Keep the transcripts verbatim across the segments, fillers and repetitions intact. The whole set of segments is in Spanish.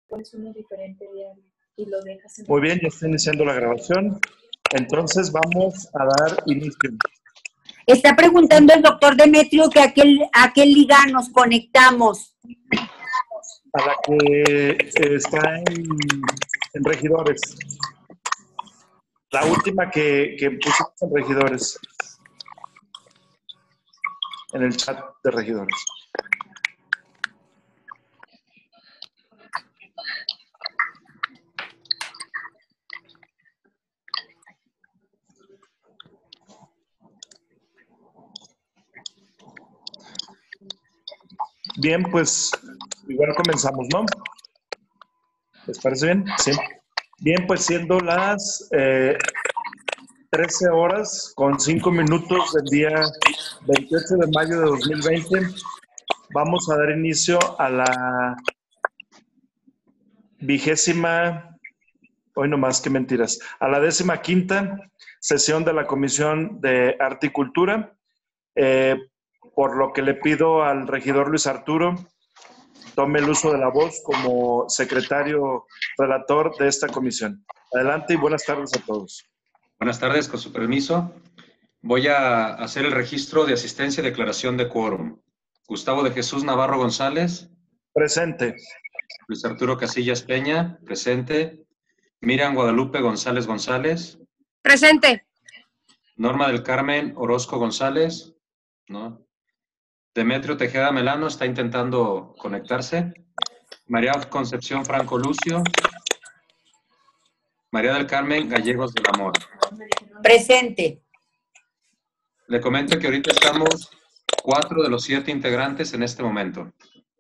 pones uno diferente diario y lo dejas en... Muy bien, ya está iniciando la grabación. Entonces vamos a dar inicio. Está preguntando el doctor Demetrio que a qué, a qué liga nos conectamos. A la que eh, está en, en regidores. La última que, que pusimos en regidores. En el chat de regidores. Bien, pues igual comenzamos, ¿no? ¿Les parece bien? Sí. Bien, pues siendo las eh, trece horas con cinco minutos del día veintiocho de mayo de dos mil veinte, vamos a dar inicio a la vigésima, hoy no más que mentiras, a la décima quinta sesión de la Comisión de Arte y Cultura, eh, por lo que le pido al regidor Luis Arturo tome el uso de la voz como secretario relator de esta comisión. Adelante y buenas tardes a todos. Buenas tardes, con su permiso. Voy a hacer el registro de asistencia y declaración de quórum. Gustavo de Jesús Navarro González. Presente. Luis Arturo Casillas Peña. Presente. Miriam Guadalupe González González. Presente. Norma del Carmen Orozco González. ¿No? Demetrio Tejeda Melano está intentando conectarse. María Concepción Franco Lucio. María del Carmen Gallegos del Amor. Presente. Le comento que ahorita estamos cuatro de los siete integrantes en este momento.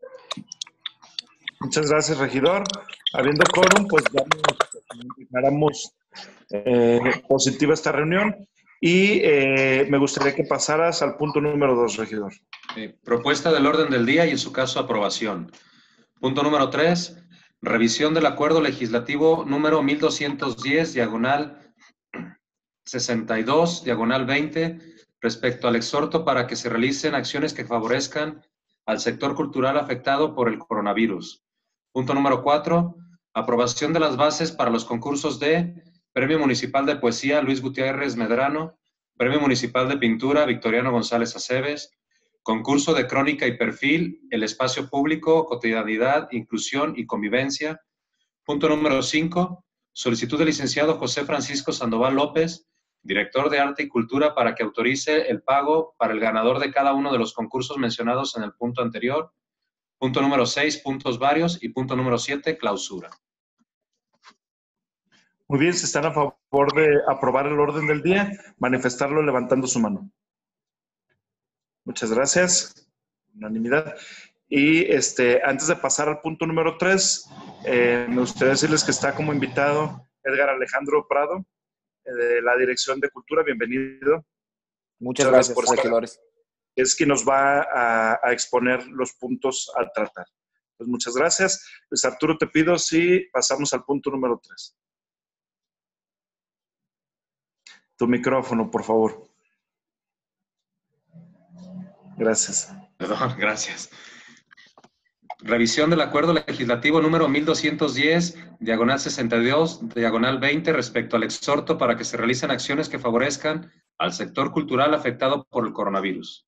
Muchas gracias, regidor. Habiendo quórum, pues vamos, declaramos eh, positiva esta reunión y eh, me gustaría que pasaras al punto número dos, regidor. Eh, propuesta del orden del día y en su caso aprobación. Punto número tres, revisión del acuerdo legislativo número mil doscientos diez, diagonal sesenta y dos, diagonal veinte, respecto al exhorto para que se realicen acciones que favorezcan al sector cultural afectado por el coronavirus. Punto número cuatro, aprobación de las bases para los concursos de Premio Municipal de Poesía Luis Gutiérrez Medrano, Premio Municipal de Pintura Victoriano González Aceves, concurso de crónica y perfil, el espacio público, cotidianidad, inclusión y convivencia. Punto número cinco, solicitud del licenciado José Francisco Sandoval López, director de Arte y Cultura, para que autorice el pago para el ganador de cada uno de los concursos mencionados en el punto anterior. Punto número seis, puntos varios. Y punto número siete, clausura. Muy bien, si están a favor de aprobar el orden del día, manifestarlo levantando su mano. Muchas gracias. Unanimidad. Y este, antes de pasar al punto número tres, eh, me gustaría decirles que está como invitado Edgar Alejandro Prado, eh, de la Dirección de Cultura. Bienvenido. Muchas, Muchas gracias, por regidores. Es quien nos va a, a exponer los puntos a tratar. Pues muchas gracias. Luis Arturo, te pido si pasamos al punto número tres. Tu micrófono, por favor. Gracias. Perdón, gracias. Revisión del acuerdo legislativo número mil doscientos diez, diagonal sesenta y dos, diagonal veinte, respecto al exhorto para que se realicen acciones que favorezcan al sector cultural afectado por el coronavirus.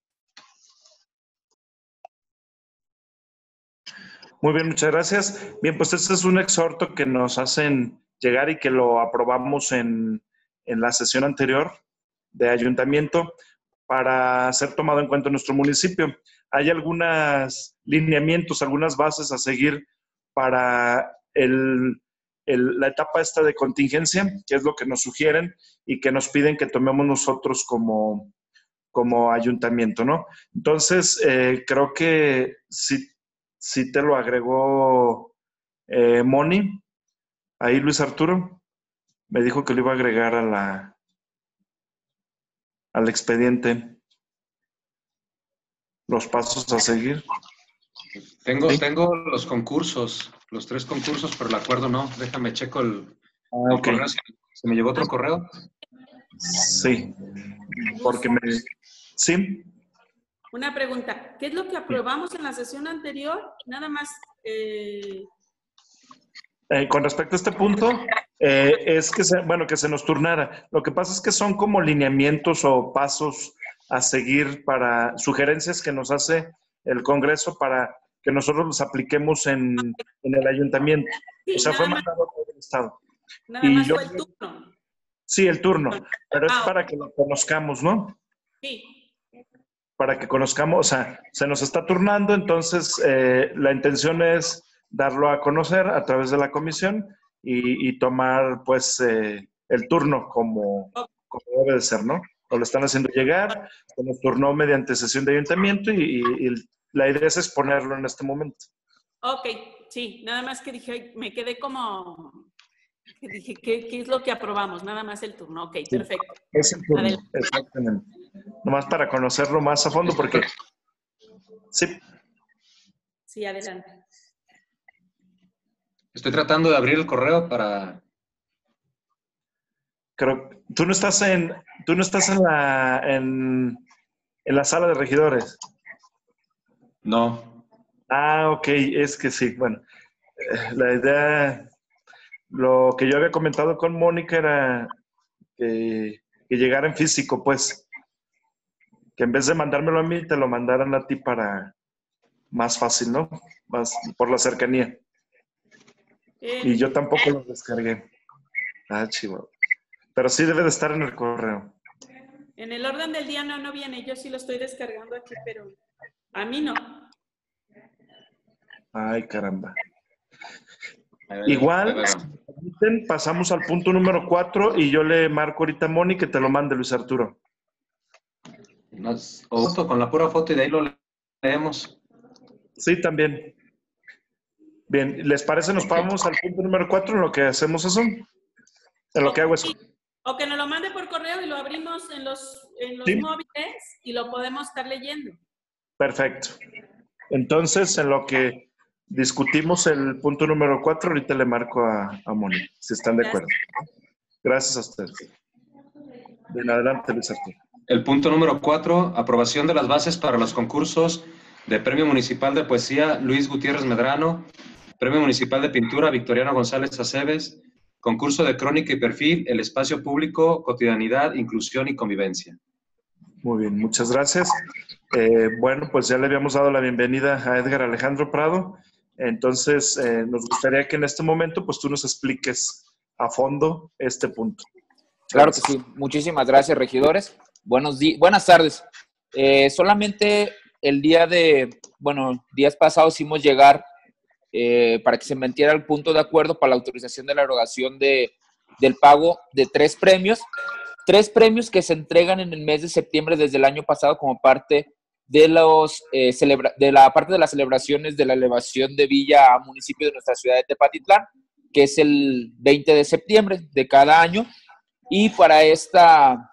Muy bien, muchas gracias. Bien, pues este es un exhorto que nos hacen llegar y que lo aprobamos en, en la sesión anterior de ayuntamiento para ser tomado en cuenta en nuestro municipio. Hay algunos lineamientos, algunas bases a seguir para el, el, la etapa esta de contingencia, que es lo que nos sugieren y que nos piden que tomemos nosotros como, como ayuntamiento, ¿no? Entonces, eh, creo que sí, sí te lo agregó eh, Moni, ahí Luis Arturo, me dijo que lo iba a agregar a la, al expediente. Los pasos a seguir. Tengo, ¿Sí? tengo los concursos, los tres concursos, pero el acuerdo no. Déjame checo el, Ah, el okay. correo. ¿Se me llegó otro correo? Sí, porque me... ¿Sí? Una pregunta. ¿Qué es lo que aprobamos en la sesión anterior? Nada más, eh, Eh, con respecto a este punto, eh, es que se, bueno, que se nos turnara. Lo que pasa es que son como lineamientos o pasos a seguir para sugerencias que nos hace el Congreso para que nosotros los apliquemos en, en el ayuntamiento. Sí, O sea, fue nada más, mandado por el Estado. nada Y más yo- fue el turno. Sí, el turno, pero es Ah, para que lo conozcamos, ¿no? Sí, Para que conozcamos, o sea, se nos está turnando, entonces eh, la intención es darlo a conocer a través de la comisión y, y tomar, pues, eh, el turno como, como debe de ser, ¿no? Nos lo están haciendo llegar, se nos turnó mediante sesión de ayuntamiento y, y- y la idea es exponerlo en este momento. ok, sí, nada más que dije, ay, me quedé como, que dije, ¿qué, qué es lo que aprobamos? Nada más el turno, ok, perfecto. Es el turno, Adelante. exactamente. Nomás para conocerlo más a fondo porque... Sí, Sí, adelante. Estoy tratando de abrir el correo para... creo tú no estás en tú no estás en la en, en la sala de regidores. No. Ah, ok, es que sí, bueno, eh, la idea, lo que yo había comentado con Mónica era que, que llegara en físico, pues, que en vez de mandármelo a mí, te lo mandaran a ti para más fácil, ¿no? Más por la cercanía. Y En, yo tampoco lo descargué. Ah, chivo. Pero sí debe de estar en el correo. en el orden del día no, no viene, yo sí lo estoy descargando aquí, pero a mí no. Ay, caramba. A ver, a Igual, ver, si me permiten, pasamos al punto número cuatro y yo le marco ahorita a Moni que te lo mande, Luis Arturo. nos- o foto, con la pura foto y de ahí lo leemos. Sí, también. Bien, ¿les parece? Nos vamos al punto número cuatro en lo que hacemos eso. En lo que hago eso. O que nos lo mande por correo y lo abrimos en los, en los Sí. móviles y lo podemos estar leyendo. Perfecto. Entonces, en lo que discutimos el punto número cuatro, ahorita le marco a, a Moni, si están de acuerdo. Gracias a ustedes. Bien, adelante, Luis Arturo. El punto número cuatro, aprobación de las bases para los concursos de Premio Municipal de Poesía Luis Gutiérrez Medrano, Premio Municipal de Pintura Victoriano González Aceves, concurso de crónica y perfil, el espacio público, cotidianidad, inclusión y convivencia. Muy bien, muchas gracias. Eh, bueno, pues ya le habíamos dado la bienvenida a Edgar Alejandro Prado. Entonces, eh, nos gustaría que en este momento, pues tú nos expliques a fondo este punto. Claro que sí. Muchísimas gracias, regidores. Buenos días, buenas tardes. Eh, solamente el día de, bueno, días pasados hicimos llegar eh, para que se metiera el punto de acuerdo para la autorización de la erogación de, del pago de tres premios. Tres premios que se entregan en el mes de septiembre desde el año pasado como parte de, los, eh, celebra de la parte de las celebraciones de la elevación de Villa a municipio de nuestra ciudad de Tepatitlán, que es el veinte de septiembre de cada año. Y para esta,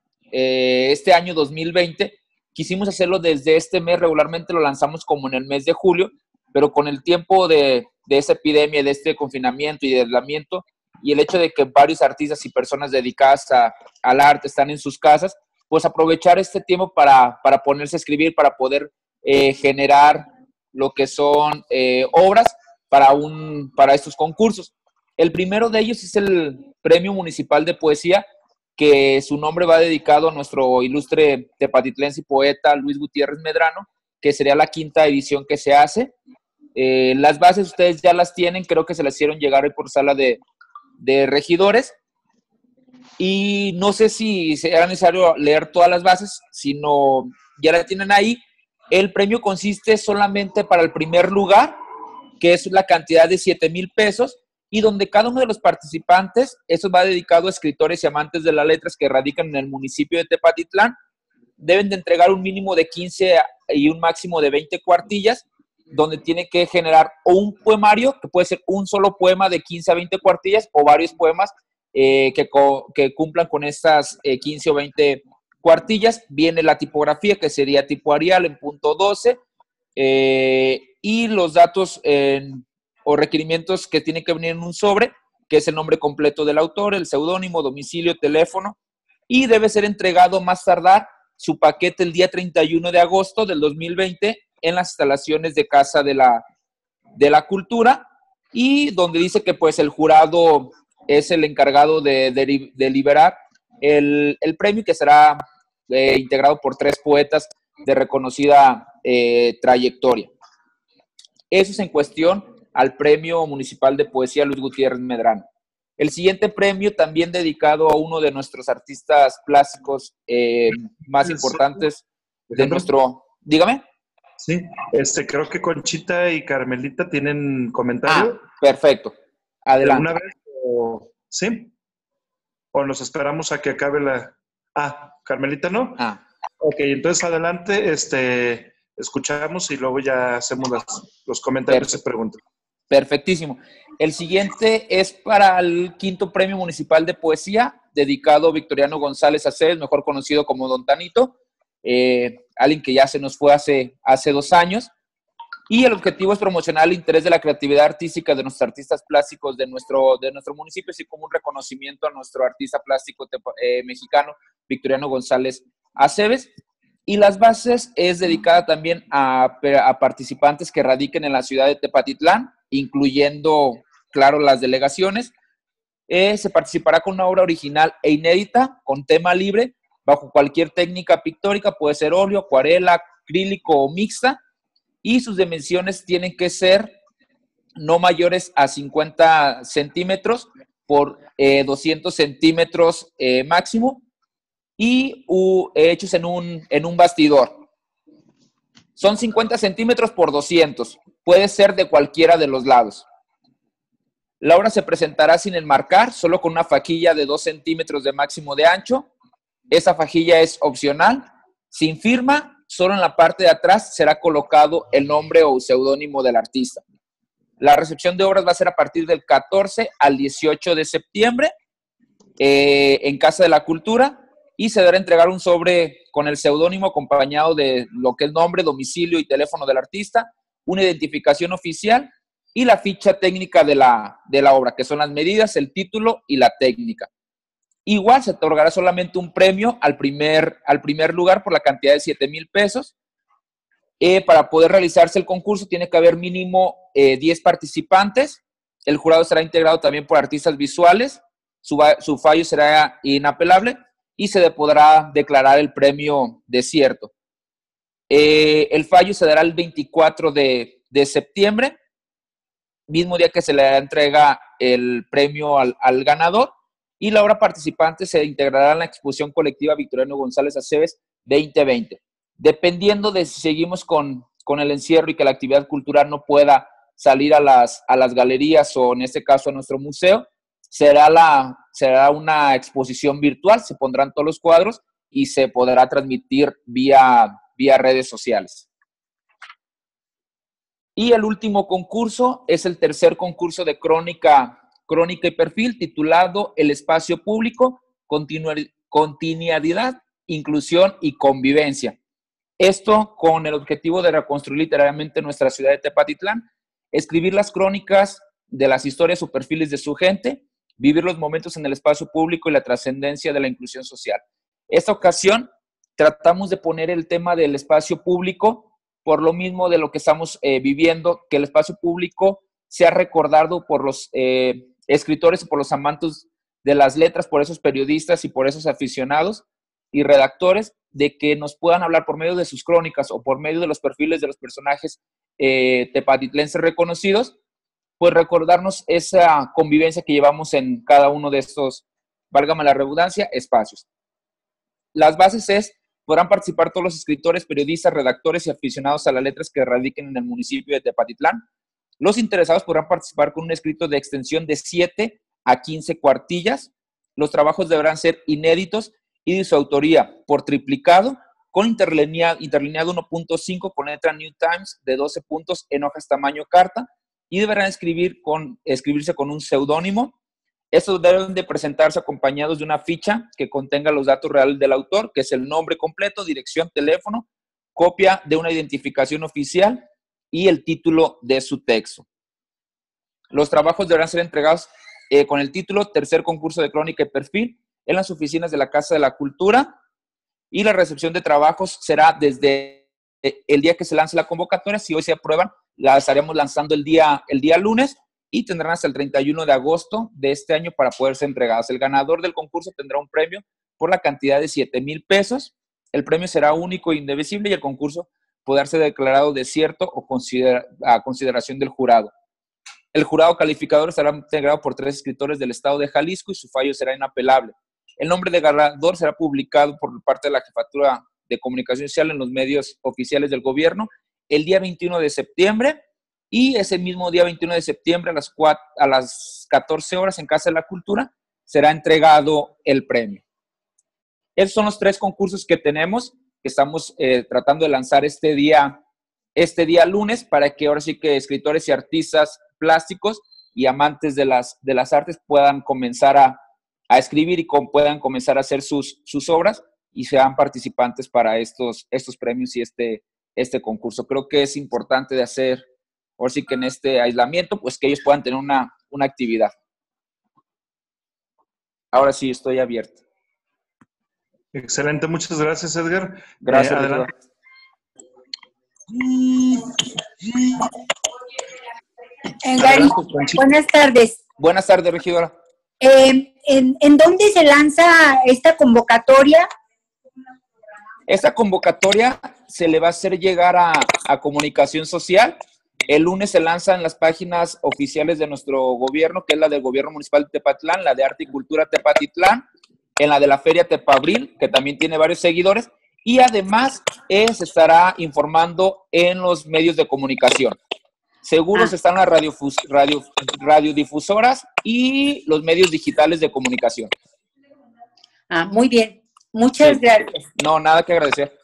eh, este año dos mil veinte quisimos hacerlo desde este mes. Regularmente lo lanzamos como en el mes de julio, pero con el tiempo de, de esta epidemia, de este confinamiento y de aislamiento, y el hecho de que varios artistas y personas dedicadas a, al arte están en sus casas, pues aprovechar este tiempo para, para ponerse a escribir, para poder eh, generar lo que son eh, obras para, un, para estos concursos. El primero de ellos es el Premio Municipal de Poesía, que su nombre va dedicado a nuestro ilustre tepatitlense y poeta Luis Gutiérrez Medrano, que sería la quinta edición que se hace. Eh, las bases ustedes ya las tienen, creo que se las hicieron llegar hoy por sala de, de regidores. Y no sé si será necesario leer todas las bases, sino ya la tienen ahí. El premio consiste solamente para el primer lugar, que es la cantidad de siete mil pesos, y donde cada uno de los participantes, eso va dedicado a escritores y amantes de las letras que radican en el municipio de Tepatitlán, deben de entregar un mínimo de quince y un máximo de veinte cuartillas, donde tiene que generar o un poemario, que puede ser un solo poema de quince a veinte cuartillas, o varios poemas eh, que, co que cumplan con estas eh, quince o veinte cuartillas. Viene la tipografía, que sería tipo Arial en punto doce, eh, y los datos en o requerimientos que tienen que venir en un sobre, que es el nombre completo del autor, el seudónimo, domicilio, teléfono, y debe ser entregado más tardar su paquete el día treinta y uno de agosto del dos mil veinte en las instalaciones de Casa de la, de la Cultura. y donde dice que pues el jurado es el encargado de, de, de liberar el, el premio, que será eh, integrado por tres poetas de reconocida eh, trayectoria. Eso es en cuestión al Premio Municipal de Poesía Luis Gutiérrez Medrano. El siguiente premio, también dedicado a uno de nuestros artistas plásticos eh, más importantes de nuestro... Dígame. Sí, este, creo que Conchita y Carmelita tienen comentario. Ah, perfecto. Adelante. ¿De una vez o, sí? ¿O nos esperamos a que acabe la...? Ah, Carmelita, ¿no? Ah. Ok, entonces adelante, este, escuchamos y luego ya hacemos las, los comentarios y preguntas. Perfectísimo. El siguiente es para el quinto Premio Municipal de Poesía, dedicado a Victoriano González Aceves, mejor conocido como Don Tanito, eh, alguien que ya se nos fue hace, hace dos años. Y el objetivo es promocionar el interés de la creatividad artística de nuestros artistas plásticos de nuestro, de nuestro municipio, así como un reconocimiento a nuestro artista plástico eh, mexicano, Victoriano González Aceves. Y las bases es dedicada también a, a participantes que radiquen en la ciudad de Tepatitlán, incluyendo, claro, las delegaciones. Eh, se participará con una obra original e inédita, con tema libre, bajo cualquier técnica pictórica, puede ser óleo, acuarela, acrílico o mixta, y sus dimensiones tienen que ser no mayores a cincuenta centímetros por eh, doscientos centímetros eh, máximo, y uh, hechos en un, en un bastidor. Son cincuenta centímetros por doscientos. Puede ser de cualquiera de los lados. La obra se presentará sin enmarcar, solo con una fajilla de dos centímetros de máximo de ancho. Esa fajilla es opcional. Sin firma, solo en la parte de atrás será colocado el nombre o seudónimo del artista. La recepción de obras va a ser a partir del catorce al dieciocho de septiembre eh, en Casa de la Cultura. Y se deberá entregar un sobre con el seudónimo acompañado de lo que es nombre, domicilio y teléfono del artista, una identificación oficial y la ficha técnica de la, de la obra, que son las medidas, el título y la técnica. Igual se otorgará solamente un premio al primer, al primer lugar por la cantidad de siete mil pesos. Eh, para poder realizarse el concurso tiene que haber mínimo eh, diez participantes. El jurado será integrado también por artistas visuales. Su, su fallo será inapelable y se podrá declarar el premio desierto. Eh, el fallo se dará el veinticuatro de septiembre, mismo día que se le entrega el premio al, al ganador, y la obra participante se integrará en la exposición colectiva Victoriano González Aceves veinte veinte. Dependiendo de si seguimos con, con el encierro y que la actividad cultural no pueda salir a las, a las galerías o en este caso a nuestro museo, será, la, será una exposición virtual, se pondrán todos los cuadros y se podrá transmitir vía, vía redes sociales. Y el último concurso es el tercer concurso de crónica, crónica y perfil, titulado El Espacio Público, Continuidad, Inclusión y Convivencia. Esto con el objetivo de reconstruir literalmente nuestra ciudad de Tepatitlán, escribir las crónicas de las historias o perfiles de su gente, vivir los momentos en el espacio público y la trascendencia de la inclusión social. Esta ocasión tratamos de poner el tema del espacio público por lo mismo de lo que estamos eh, viviendo, que el espacio público sea recordado por los eh, escritores y por los amantes de las letras, por esos periodistas y por esos aficionados y redactores, de que nos puedan hablar por medio de sus crónicas o por medio de los perfiles de los personajes eh, tepatitlenses reconocidos, pues recordarnos esa convivencia que llevamos en cada uno de estos, válgame la redundancia, espacios. Las bases es, podrán participar todos los escritores, periodistas, redactores y aficionados a las letras que radiquen en el municipio de Tepatitlán. Los interesados podrán participar con un escrito de extensión de siete a quince cuartillas. Los trabajos deberán ser inéditos y de su autoría por triplicado, con interlineado, interlineado uno punto cinco con letra New Times de doce puntos en hojas tamaño carta, y deberán escribir con, escribirse con un seudónimo. Estos deben de presentarse acompañados de una ficha que contenga los datos reales del autor, que es el nombre completo, dirección, teléfono, copia de una identificación oficial y el título de su texto. Los trabajos deberán ser entregados eh, con el título Tercer Concurso de Crónica y Perfil en las oficinas de la Casa de la Cultura, y la recepción de trabajos será desde el día que se lance la convocatoria. Si hoy se aprueban, la estaremos lanzando el día, el día lunes, y tendrán hasta el treinta y uno de agosto de este año para poder ser entregadas. El ganador del concurso tendrá un premio por la cantidad de siete mil pesos. El premio será único e indivisible y el concurso podrá ser declarado desierto o considera, a consideración del jurado. El jurado calificador estará integrado por tres escritores del estado de Jalisco y su fallo será inapelable. El nombre de ganador será publicado por parte de la Jefatura de Comunicación Social en los medios oficiales del gobierno el día veintiuno de septiembre, y ese mismo día veintiuno de septiembre a las, cuatro, a las catorce horas en Casa de la Cultura será entregado el premio. Esos son los tres concursos que tenemos, que estamos eh, tratando de lanzar este día, este día lunes, para que ahora sí que escritores y artistas plásticos y amantes de las, de las artes puedan comenzar a, a escribir y con, puedan comenzar a hacer sus, sus obras y sean participantes para estos, estos premios y este, este concurso. Creo que es importante de hacer, ahora sí que en este aislamiento, pues que ellos puedan tener una, una actividad. Ahora sí, estoy abierto. Excelente, muchas gracias, Edgar. Gracias, eh, adelante. Eh, Gary, buenas tardes. Buenas tardes, regidora. Eh, ¿en, ¿En dónde se lanza esta convocatoria? Esta convocatoria se le va a hacer llegar a, a Comunicación Social. El lunes se lanza en las páginas oficiales de nuestro gobierno, que es la del Gobierno Municipal de Tepatlán, la de Arte y Cultura Tepatitlán, en la de la Feria Tepabril, que también tiene varios seguidores, y además eh, se estará informando en los medios de comunicación. Seguros ah. están las radio, radio, radiodifusoras y los medios digitales de comunicación. Ah, muy bien. Muchas sí. gracias. No, nada que agradecer.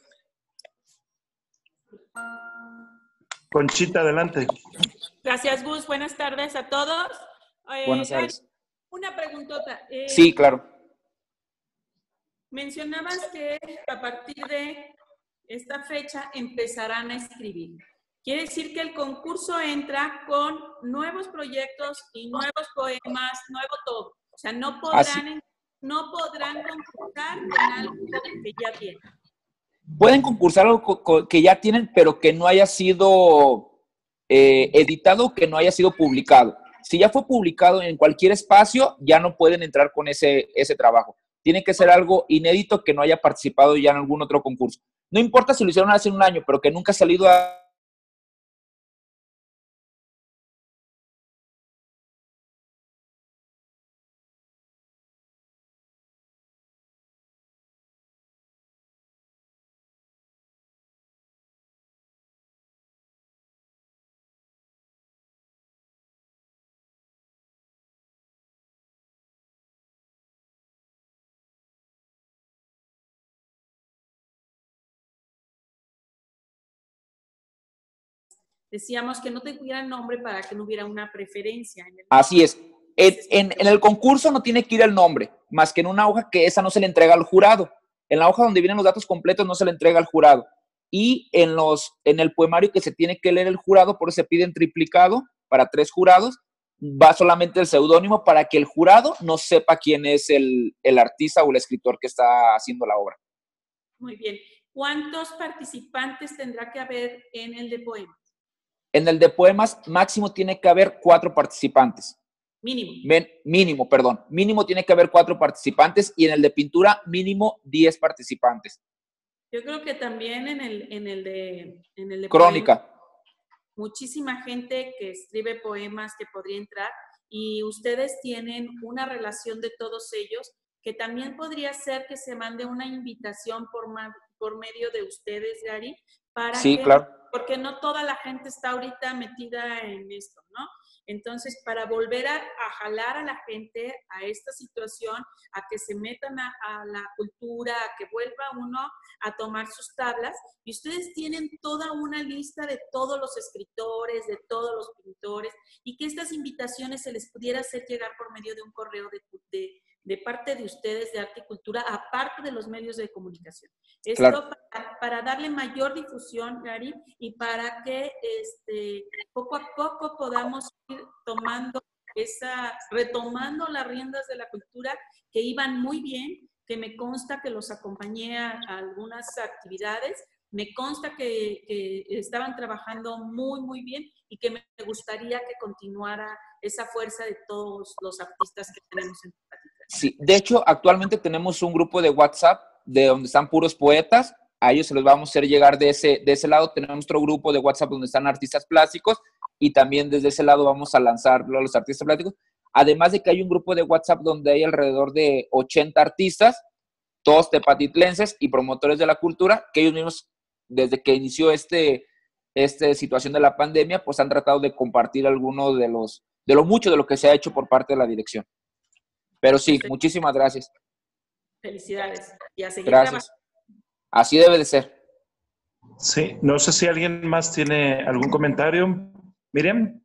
Conchita, adelante. Gracias, Gus. Buenas tardes a todos. Eh, Buenas tardes. Una preguntota. Eh, sí, claro. Mencionabas que a partir de esta fecha empezarán a escribir. Quiere decir que el concurso entra con nuevos proyectos y nuevos poemas, nuevo todo. O sea, no podrán, no podrán concursar con algo que ya tienen. Pueden concursar algo que ya tienen, pero que no haya sido eh, editado, que no haya sido publicado. Si ya fue publicado en cualquier espacio, ya no pueden entrar con ese, ese trabajo. Tiene que ser algo inédito que no haya participado ya en algún otro concurso. No importa si lo hicieron hace un año, pero que nunca ha salido a... Decíamos que no te tuviera nombre para que no hubiera una preferencia. En el... Así es. En, en, en el concurso no tiene que ir el nombre, más que en una hoja que esa no se le entrega al jurado. En la hoja donde vienen los datos completos no se le entrega al jurado. Y en, los, en el poemario que se tiene que leer el jurado, por eso se pide en triplicado para tres jurados, va solamente el seudónimo para que el jurado no sepa quién es el, el artista o el escritor que está haciendo la obra. Muy bien. ¿Cuántos participantes tendrá que haber en el de poemas? En el de poemas, máximo tiene que haber cuatro participantes. Mínimo. Men, mínimo, perdón. Mínimo tiene que haber cuatro participantes y en el de pintura, mínimo diez participantes. Yo creo que también en el, en el de... En el de Crónica. Poemas, muchísima gente que escribe poemas que podría entrar y ustedes tienen una relación de todos ellos que también podría ser que se mande una invitación por, por medio de ustedes, Gary, para sí, que, claro. Porque no toda la gente está ahorita metida en esto, ¿no? Entonces, para volver a, a jalar a la gente a esta situación, a que se metan a, a la cultura, a que vuelva uno a tomar sus tablas, y ustedes tienen toda una lista de todos los escritores, de todos los pintores, y que estas invitaciones se les pudiera hacer llegar por medio de un correo de, de de parte de ustedes de Arte y Cultura, aparte de los medios de comunicación. Esto claro. para, para darle mayor difusión, Gary, y para que este, poco a poco podamos ir tomando esa, retomando las riendas de la cultura que iban muy bien, que me consta que los acompañé a, a algunas actividades Me consta que, que estaban trabajando muy, muy bien y que me gustaría que continuara esa fuerza de todos los artistas que tenemos en Tepatitlán. Sí, de hecho, actualmente tenemos un grupo de WhatsApp de donde están puros poetas. A ellos se los vamos a hacer llegar de ese, de ese lado. Tenemos otro grupo de WhatsApp donde están artistas plásticos y también desde ese lado vamos a lanzarlo a los artistas plásticos. Además de que hay un grupo de WhatsApp donde hay alrededor de ochenta artistas, todos tepatitlenses y promotores de la cultura, que ellos mismos, desde que inició este, esta situación de la pandemia, pues han tratado de compartir algunos de los, de lo mucho de lo que se ha hecho por parte de la dirección. Pero sí, sí. Muchísimas gracias. Felicidades. Y a seguir gracias. Trabajando. Así debe de ser. Sí, no sé si alguien más tiene algún comentario. Miriam.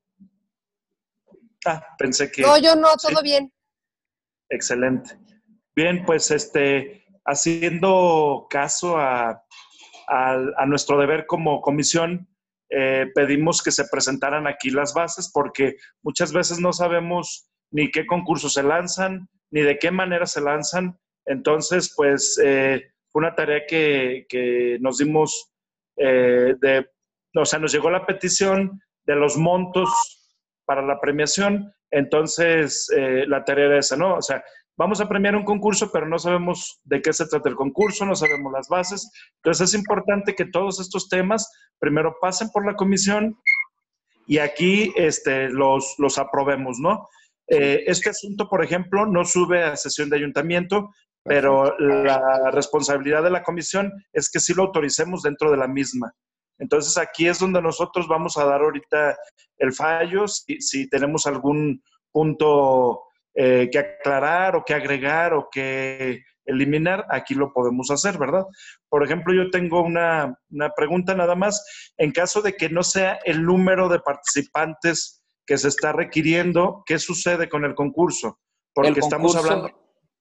Ah, pensé que... No, yo no, sí. Todo bien. Excelente. Bien, pues este, haciendo caso a, a, a nuestro deber como comisión, eh, pedimos que se presentaran aquí las bases porque muchas veces no sabemos ni qué concursos se lanzan, ni de qué manera se lanzan. Entonces, pues, eh, fue una tarea que, que nos dimos, eh, de, o sea, nos llegó la petición de los montos para la premiación, entonces eh, la tarea era esa, ¿no? O sea, vamos a premiar un concurso, pero no sabemos de qué se trata el concurso, no sabemos las bases. Entonces es importante que todos estos temas primero pasen por la comisión y aquí este, los, los aprobemos, ¿no? Eh, este asunto, por ejemplo, no sube a sesión de ayuntamiento, pero la responsabilidad de la comisión es que sí lo autoricemos dentro de la misma. Entonces aquí es donde nosotros vamos a dar ahorita el fallo, si, si tenemos algún punto eh, que aclarar o que agregar o que eliminar, aquí lo podemos hacer, ¿verdad? Por ejemplo, yo tengo una, una pregunta nada más. En caso de que no sea el número de participantes que se está requiriendo, ¿qué sucede con el concurso? Porque el concurso, estamos hablando...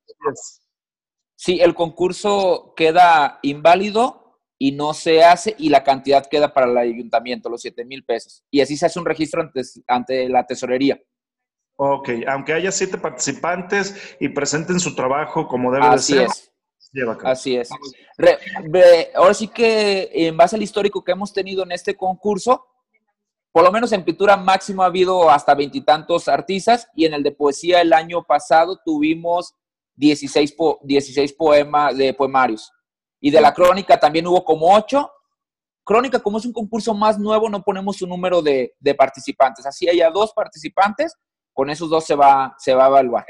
Sí, el concurso queda inválido y no se hace y la cantidad queda para el ayuntamiento, los siete mil pesos. Y así se hace un registro ante, ante la tesorería. Ok, aunque haya siete participantes y presenten su trabajo como debe así de ser. Es. Lleva acá. Así es. Re, re, ahora sí que en base al histórico que hemos tenido en este concurso, por lo menos en pintura máximo ha habido hasta veintitantos artistas y en el de poesía el año pasado tuvimos dieciséis, po, dieciséis poemas de poemarios. Y de la crónica también hubo como ocho. Crónica, como es un concurso más nuevo, no ponemos un número de, de participantes. Así haya dos participantes, con esos dos se va, se va a evaluar.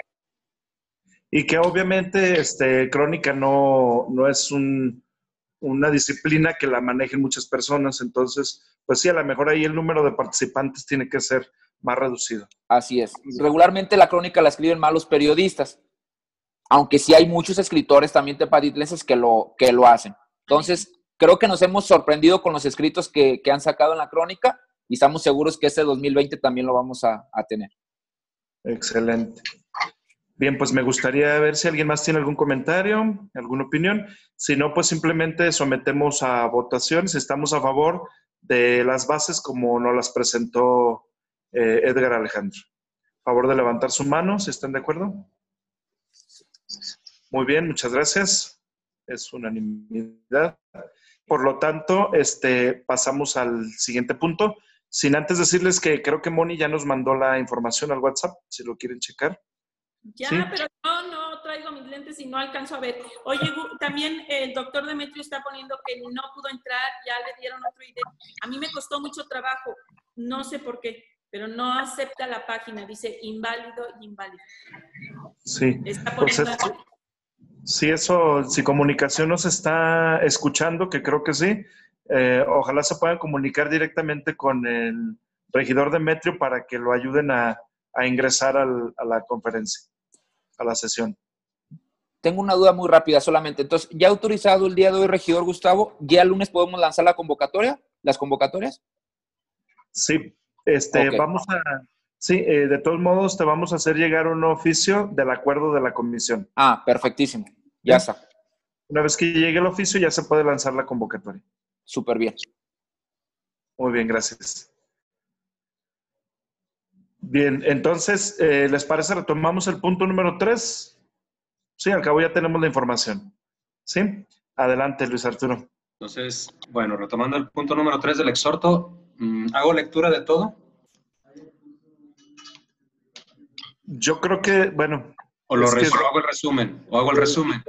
Y que obviamente este, Crónica no, no es un, una disciplina que la manejen muchas personas. Entonces, pues sí, a lo mejor ahí el número de participantes tiene que ser más reducido. Así es. Regularmente la Crónica la escriben más los periodistas. Aunque sí hay muchos escritores también tepatitlenses que lo, que lo hacen. Entonces, creo que nos hemos sorprendido con los escritos que, que han sacado en la Crónica y estamos seguros que este dos mil veinte también lo vamos a, a tener. Excelente. Bien, pues me gustaría ver si alguien más tiene algún comentario, alguna opinión. Si no, pues simplemente sometemos a votación si estamos a favor de las bases como nos las presentó eh, Edgar Alejandro. A favor de levantar su mano, si están de acuerdo. Muy bien, muchas gracias. Es unanimidad. Por lo tanto, este, pasamos al siguiente punto. Sin antes decirles que creo que Moni ya nos mandó la información al WhatsApp, si lo quieren checar. Ya, ¿sí? Pero no, no traigo mis lentes y no alcanzo a ver. Oye, también el doctor Demetrio está poniendo que no pudo entrar, ya le dieron otro idea. A mí me costó mucho trabajo, no sé por qué, pero no acepta la página, dice inválido y inválido. Sí. Está poniendo... Pues es, si eso, si comunicación nos está escuchando, que creo que sí, eh, ojalá se puedan comunicar directamente con el regidor Demetrio para que lo ayuden a, a ingresar al, a la conferencia, a la sesión. Tengo una duda muy rápida solamente. Entonces, ¿ya autorizado el día de hoy, regidor Gustavo? ¿Ya el lunes podemos lanzar la convocatoria? ¿Las convocatorias? Sí, este, okay. Vamos a... Sí, eh, de todos modos te vamos a hacer llegar un oficio del acuerdo de la comisión. Ah, perfectísimo. Ya ¿sí? Está. Una vez que llegue el oficio ya se puede lanzar la convocatoria. Súper bien. Muy bien, gracias. Bien, entonces, eh, ¿les parece? Retomamos el punto número tres. Sí, al cabo ya tenemos la información. ¿Sí? Adelante, Luis Arturo. Entonces, bueno, retomando el punto número tres del exhorto, ¿hago lectura de todo? Yo creo que, bueno... ¿O lo es que... hago el resumen? ¿O hago el resumen?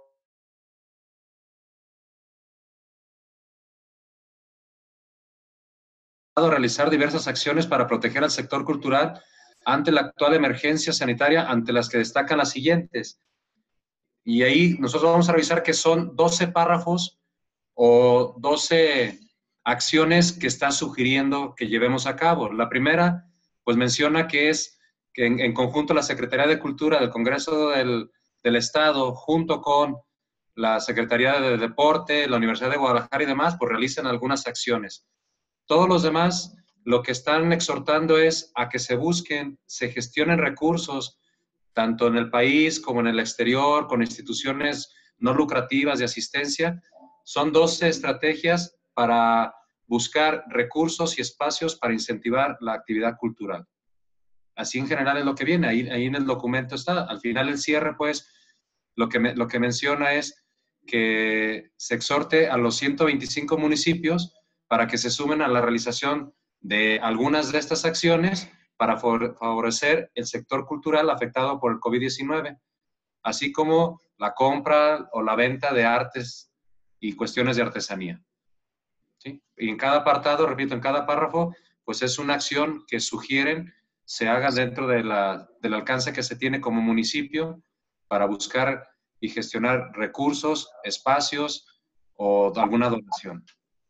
Realizar diversas acciones para proteger al sector cultural ante la actual emergencia sanitaria, ante las que destacan las siguientes. Y ahí nosotros vamos a revisar que son doce párrafos o doce acciones que está sugiriendo que llevemos a cabo. La primera, pues menciona que es que en, en conjunto la Secretaría de Cultura del Congreso del, del Estado, junto con la Secretaría de Deporte, la Universidad de Guadalajara y demás, pues realizan algunas acciones. Todos los demás lo que están exhortando es a que se busquen, se gestionen recursos, tanto en el país como en el exterior, con instituciones no lucrativas de asistencia. Son doce estrategias para buscar recursos y espacios para incentivar la actividad cultural. Así en general es lo que viene, ahí, ahí en el documento está. Al final el cierre, pues, lo que, me, lo que menciona es que se exhorte a los ciento veinticinco municipios para que se sumen a la realización de algunas de estas acciones para favorecer el sector cultural afectado por el COVID diecinueve, así como la compra o la venta de artes y cuestiones de artesanía. ¿Sí? Y en cada apartado, repito, en cada párrafo, pues es una acción que sugieren se haga dentro de la, del alcance que se tiene como municipio para buscar y gestionar recursos, espacios o alguna donación.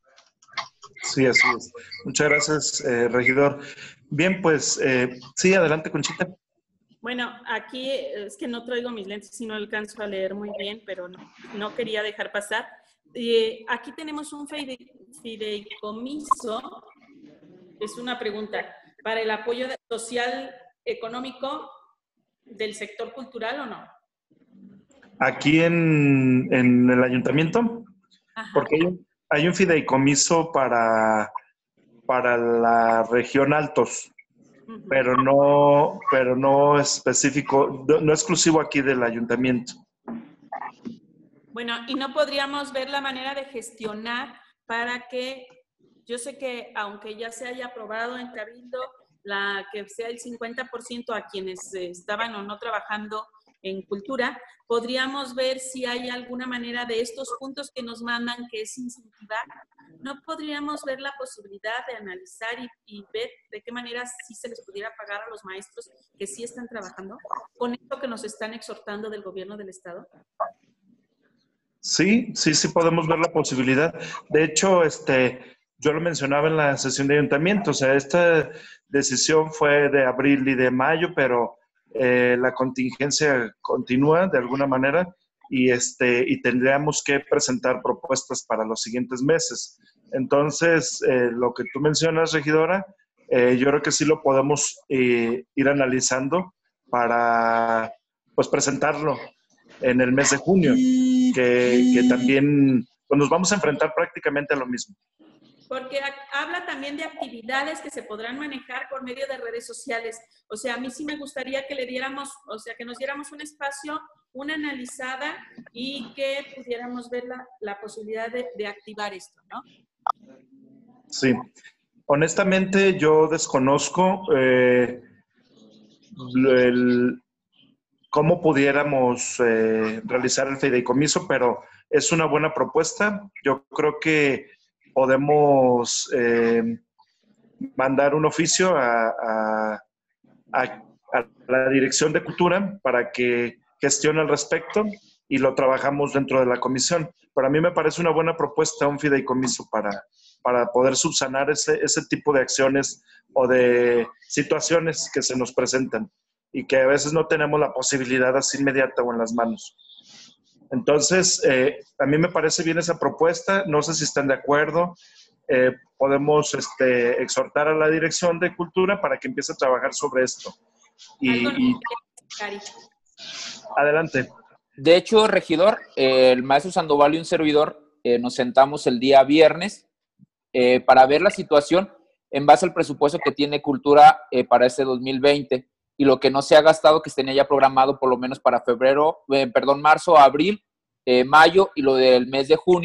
Sí, así es. Muchas gracias, eh, regidor. Bien, pues, eh, sí, adelante, Conchita. Bueno, aquí es que no traigo mis lentes y no alcanzo a leer muy bien, pero no, no quería dejar pasar. Eh, aquí tenemos un fideicomiso, es una pregunta, para el apoyo social económico del sector cultural, ¿o no? Aquí en, en el ayuntamiento, ajá, porque hay un, hay un fideicomiso para, para la región Altos, uh-huh, pero no, pero no específico, no, no exclusivo aquí del ayuntamiento. Bueno, y no podríamos ver la manera de gestionar para que, yo sé que aunque ya se haya aprobado en Cabildo, la, que sea el cincuenta por ciento a quienes eh, estaban o no trabajando en cultura, podríamos ver si hay alguna manera de estos puntos que nos mandan, que es incentivar, ¿no podríamos ver la posibilidad de analizar y, y ver de qué manera sí se les pudiera pagar a los maestros que sí están trabajando con esto que nos están exhortando del gobierno del Estado? Sí, sí, sí podemos ver la posibilidad. De hecho, este, yo lo mencionaba en la sesión de ayuntamiento, o sea, esta decisión fue de abril y de mayo, pero eh, la contingencia continúa de alguna manera y, este, y tendríamos que presentar propuestas para los siguientes meses. Entonces, eh, lo que tú mencionas, regidora, eh, yo creo que sí lo podemos eh, ir analizando para, pues, presentarlo en el mes de junio, que, que también pues, nos vamos a enfrentar prácticamente a lo mismo. Porque habla también de actividades que se podrán manejar por medio de redes sociales. O sea, a mí sí me gustaría que le diéramos, o sea, que nos diéramos un espacio, una analizada y que pudiéramos ver la, la posibilidad de, de activar esto, ¿no? Sí. Honestamente, yo desconozco eh, el, cómo pudiéramos eh, realizar el fideicomiso, pero es una buena propuesta. Yo creo que podemos eh, mandar un oficio a, a, a, a la Dirección de Cultura para que gestione al respecto y lo trabajamos dentro de la comisión. Pero a mí me parece una buena propuesta un fideicomiso para, para poder subsanar ese, ese tipo de acciones o de situaciones que se nos presentan y que a veces no tenemos la posibilidad así inmediata o en las manos. Entonces, eh, a mí me parece bien esa propuesta, no sé si están de acuerdo, eh, podemos este, exhortar a la Dirección de Cultura para que empiece a trabajar sobre esto. Y, y... Adelante. De hecho, regidor, eh, el maestro Sandoval y un servidor eh, nos sentamos el día viernes eh, para ver la situación en base al presupuesto que tiene Cultura eh, para este dos mil veinte. Y lo que no se ha gastado, que se tenía ya programado por lo menos para febrero, eh, perdón, marzo, abril, eh, mayo y lo del mes de junio,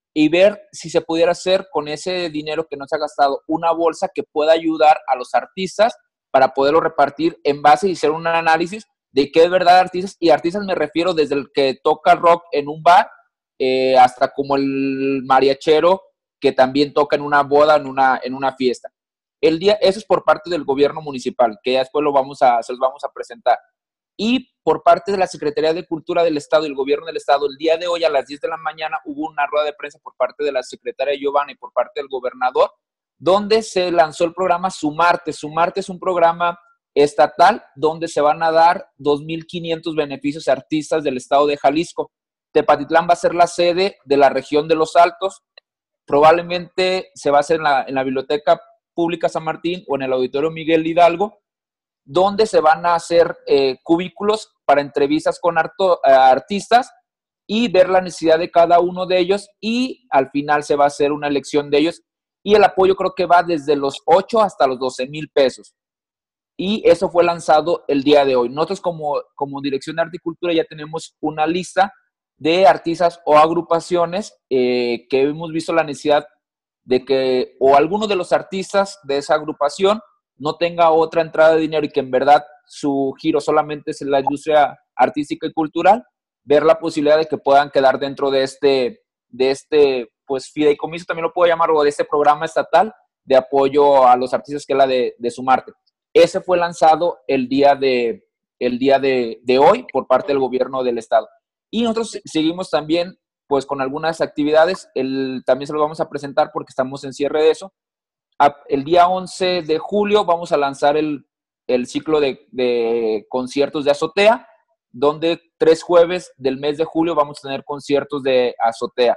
y ver si se pudiera hacer con ese dinero que no se ha gastado una bolsa que pueda ayudar a los artistas para poderlo repartir en base y hacer un análisis de qué es verdad artistas, y artistas me refiero desde el que toca rock en un bar eh, hasta como el mariachero que también toca en una boda, en una, en una fiesta. El día, eso es por parte del gobierno municipal, que ya después lo vamos a, se los vamos a presentar. Y por parte de la Secretaría de Cultura del Estado y el Gobierno del Estado, el día de hoy a las diez de la mañana hubo una rueda de prensa por parte de la secretaria Giovanna y por parte del gobernador, donde se lanzó el programa Sumarte. Sumarte es un programa estatal donde se van a dar dos mil quinientos beneficios a artistas del estado de Jalisco. Tepatitlán va a ser la sede de la región de Los Altos. Probablemente se va a hacer en la, en la Biblioteca Pública San Martín o en el Auditorio Miguel Hidalgo, donde se van a hacer eh, cubículos para entrevistas con arto, eh, artistas y ver la necesidad de cada uno de ellos, y al final se va a hacer una elección de ellos, y el apoyo creo que va desde los ocho hasta los doce mil pesos. Y eso fue lanzado el día de hoy. Nosotros como, como Dirección de Arte y Cultura ya tenemos una lista de artistas o agrupaciones eh, que hemos visto la necesidad de que o alguno de los artistas de esa agrupación no tenga otra entrada de dinero y que en verdad su giro solamente es en la industria artística y cultural, ver la posibilidad de que puedan quedar dentro de este, de este pues, fideicomiso, también lo puedo llamar, o de este programa estatal de apoyo a los artistas, que es la de, de Sumarte. Ese fue lanzado el día, de, el día de, de hoy por parte del gobierno del estado. Y nosotros seguimos también pues con algunas actividades, el, también se lo vamos a presentar porque estamos en cierre de eso. El día once de julio vamos a lanzar el, el ciclo de, de conciertos de azotea, donde tres jueves del mes de julio vamos a tener conciertos de azotea.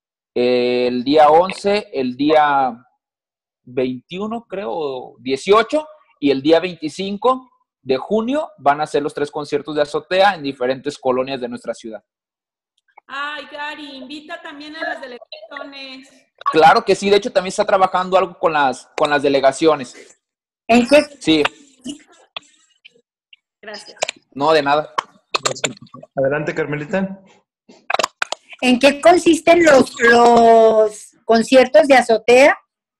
El día once, el día veintiuno, creo, dieciocho, y el día veinticinco de junio van a ser los tres conciertos de azotea en diferentes colonias de nuestra ciudad. Ay, Gary, invita también a las delegaciones. Claro que sí, de hecho también está trabajando algo con las, con las delegaciones. ¿En qué? Sí. Gracias. No, de nada. Adelante, Carmelita. ¿En qué consisten los, los conciertos de azotea?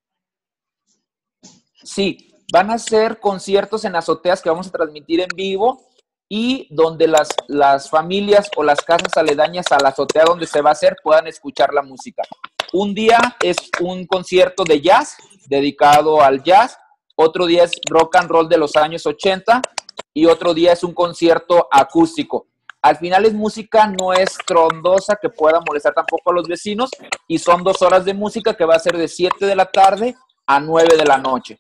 Sí, van a ser conciertos en azoteas que vamos a transmitir en vivo y donde las, las familias o las casas aledañas a la azotea donde se va a hacer puedan escuchar la música. Un día es un concierto de jazz dedicado al jazz, otro día es rock and roll de los años ochenta y otro día es un concierto acústico. Al final es música no estrondosa que pueda molestar tampoco a los vecinos, y son dos horas de música que va a ser de siete de la tarde a nueve de la noche.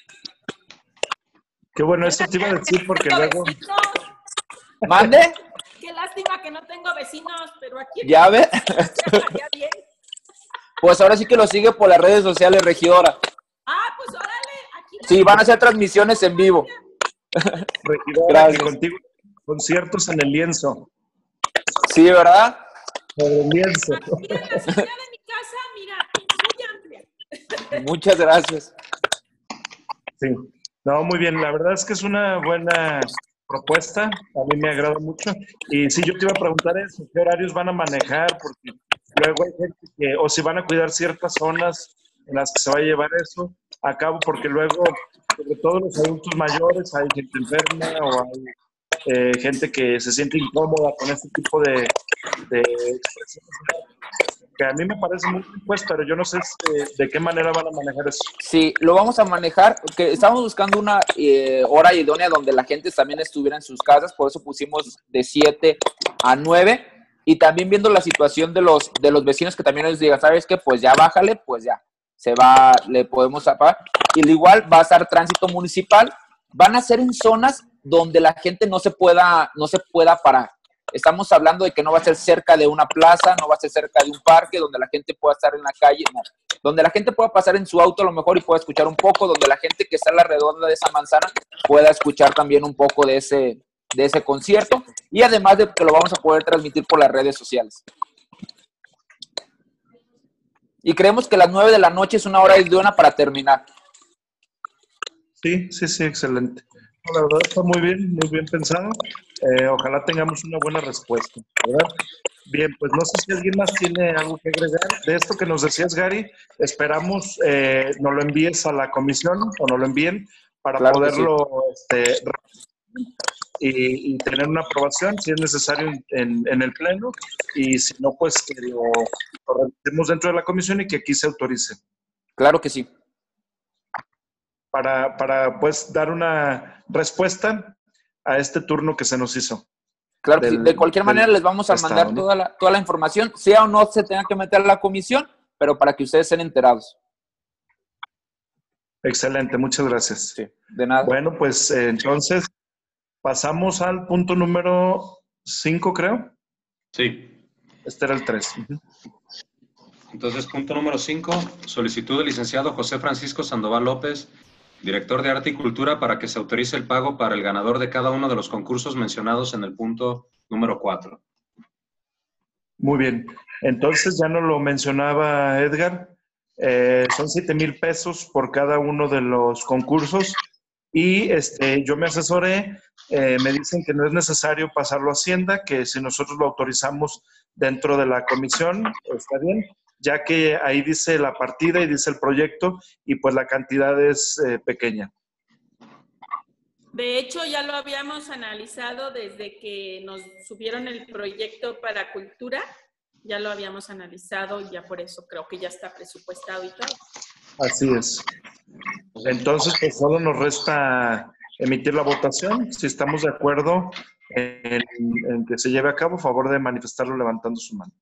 Qué bueno, eso te iba a decir porque luego... ¿Mande? Qué lástima que no tengo vecinos, pero aquí... ¿Ya ve? Ya bien. Pues ahora sí que lo sigue por las redes sociales, regidora. Ah, pues órale. Aquí Sí, van a hacer transmisiones en vivo. Regidora, Gracias. que contigo conciertos en el lienzo. Sí, ¿verdad? En el lienzo. Aquí en la azotea de mi casa, mira, muy amplia. Muchas gracias. Sí. No, muy bien. La verdad es que es una buena propuesta. A mí me agrada mucho. Y sí, yo te iba a preguntar eso, ¿qué horarios van a manejar? Porque luego hay gente que, o si van a cuidar ciertas zonas en las que se va a llevar eso a cabo, porque luego, sobre todo los adultos mayores, hay gente enferma o hay eh, gente que se siente incómoda con este tipo de, de expresiones, que a mí me parece muy bien, pues, pero yo no sé de, de qué manera van a manejar eso. Sí, lo vamos a manejar, porque estamos buscando una eh, hora idónea donde la gente también estuviera en sus casas, por eso pusimos de siete a nueve, y también viendo la situación de los, de los vecinos que también les digan, ¿sabes qué? Pues ya bájale, pues ya, se va, le podemos apagar. Y al igual va a estar tránsito municipal, van a ser en zonas donde la gente no se pueda, no se pueda parar. Estamos hablando de que no va a ser cerca de una plaza, no va a ser cerca de un parque, donde la gente pueda estar en la calle, no. Donde la gente pueda pasar en su auto a lo mejor y pueda escuchar un poco, donde la gente que está en la redonda de esa manzana pueda escuchar también un poco de ese, de ese concierto, y además de que lo vamos a poder transmitir por las redes sociales. Y creemos que las nueve de la noche es una hora idónea para terminar. Sí, sí, sí, excelente. La verdad está muy bien, muy bien pensado. Eh, ojalá tengamos una buena respuesta, ¿verdad? Bien, pues no sé si alguien más tiene algo que agregar. De esto que nos decías, Gary, esperamos eh, nos lo envíes a la comisión o nos lo envíen para Claro que poderlo este, y, y tener una aprobación si es necesario en, en, en el Pleno, y si no, pues que lo, lo revisemos dentro de la comisión y que aquí se autorice. Claro que sí. Para, para pues dar una respuesta a este turno que se nos hizo. Claro que del, sí. De cualquier manera les vamos a mandar estado, ¿no? toda la, toda la información, sea o no se tenga que meter a la comisión, pero para que ustedes estén enterados. Excelente, muchas gracias. Sí, de nada. Bueno, pues eh, entonces pasamos al punto número cinco, creo. Sí. Este era el tres. Uh-huh. Entonces, punto número cinco, solicitud del licenciado José Francisco Sandoval López, director de Arte y Cultura, para que se autorice el pago para el ganador de cada uno de los concursos mencionados en el punto número cuatro. Muy bien. Entonces, ya nos lo mencionaba Edgar, eh, son siete mil pesos por cada uno de los concursos, y este, yo me asesoré, eh, me dicen que no es necesario pasarlo a Hacienda, que si nosotros lo autorizamos dentro de la comisión, está bien, ya que ahí dice la partida y dice el proyecto, y pues la cantidad es eh, pequeña. De hecho, ya lo habíamos analizado desde que nos subieron el proyecto para cultura, ya lo habíamos analizado y ya por eso creo que ya está presupuestado y todo. Así es. Entonces, pues solo nos resta emitir la votación. Si estamos de acuerdo en, en que se lleve a cabo, favor de manifestarlo levantando su mano.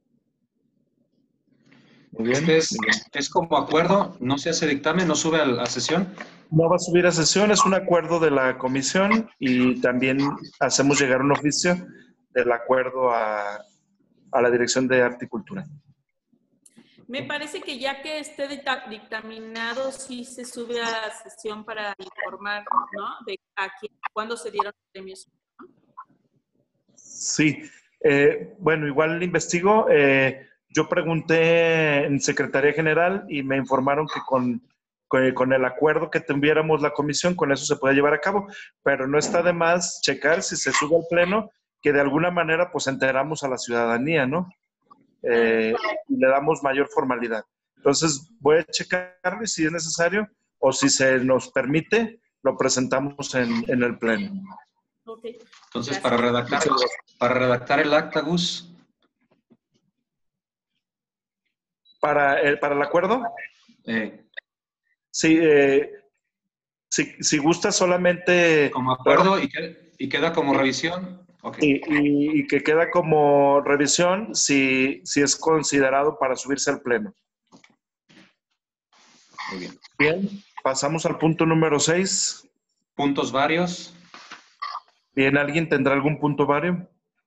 Muy bien. Este es, es como acuerdo, no se hace dictamen, no sube a la sesión. No va a subir a sesión, es un acuerdo de la comisión, y también hacemos llegar un oficio del acuerdo a, a la Dirección de Arte y Cultura. Me parece que ya que esté dictaminado, sí se sube a sesión para informar, ¿no? De a quién, cuándo se dieron los premios, ¿no? Sí. Eh, bueno, igual investigo. Eh, yo pregunté en Secretaría General y me informaron que con, con, con el acuerdo que tuviéramos la comisión, con eso se puede llevar a cabo, pero no está de más checar si se sube al Pleno, que de alguna manera pues enteramos a la ciudadanía, ¿no? Eh, y le damos mayor formalidad. Entonces voy a checarle si es necesario, o si se nos permite, lo presentamos en, en el Pleno. Okay. Entonces, para redactar, para redactar el acta, Gus. ¿Para el, para el acuerdo? Eh. Sí, eh, si, si gusta solamente... Como acuerdo y, que, y queda como revisión. Okay. Y, y, y que queda como revisión si, si es considerado para subirse al Pleno. Muy bien. Bien, pasamos al punto número seis. Puntos varios. Bien, ¿alguien tendrá algún punto vario?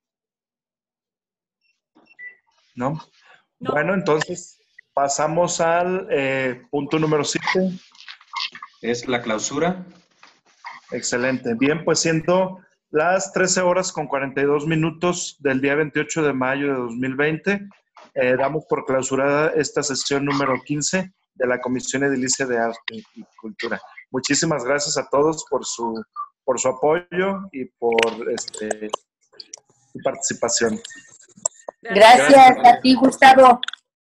¿No? No. Bueno, entonces pasamos al eh, punto número siete. Es la clausura. Excelente. Bien, pues siendo las trece horas con cuarenta y dos minutos del día veintiocho de mayo de dos mil veinte, eh, damos por clausurada esta sesión número quince de la Comisión Edilicia de Arte y Cultura. Muchísimas gracias a todos por su, por su apoyo y por este, su participación. Gracias, gracias a ti, Gustavo.